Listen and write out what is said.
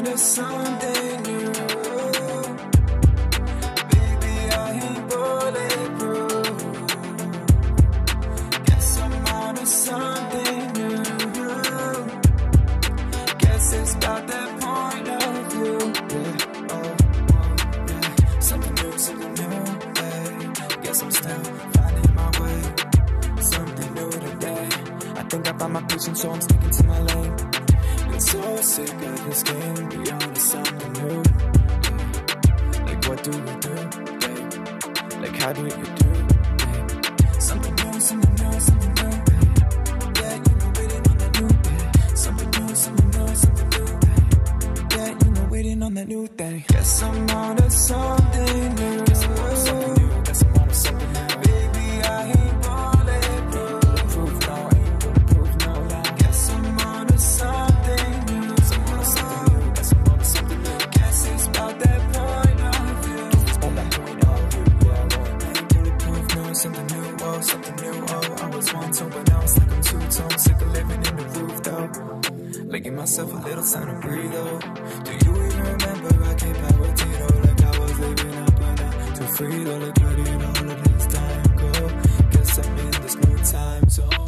to something new. Baby, I ain't bulletproof. Guess I'm on to something new. Guess it's about that point of view. Yeah, yeah. Something new, yeah. Guess I'm still finding my way. Something new today. I think I found my patience, so I'm sticking to my lane. Been so sick of this game, be on to something new. Yeah. Like what do we do? Yeah. Like how do you do? Yeah. Something new, something new, something new. Yeah, you know, waiting on that new thing. Something new, something new, something new. Yeah, you know, waiting on that new thing. Guess I'm on to something new. Guess I'm on to something new. Guess I'm on to something new. Baby, I ain't bulletproof. Proof, no, I ain't bulletproof, no lie. Guess I'm on to something new. Guess I'm on to something new. Guess I'm on to something new. Guess it's about that point of view. It's about that point of view, yeah. I ain't bulletproof, no, something new, oh, something new, oh. I was once someone else, like I'm two-tone, sick of living in the roof, though. Like give myself a little time to breathe, oh. Do you even remember I came back with Tito, like I was living up and out too free, though, like where did all of this time go? Guess I'm in this new time zone.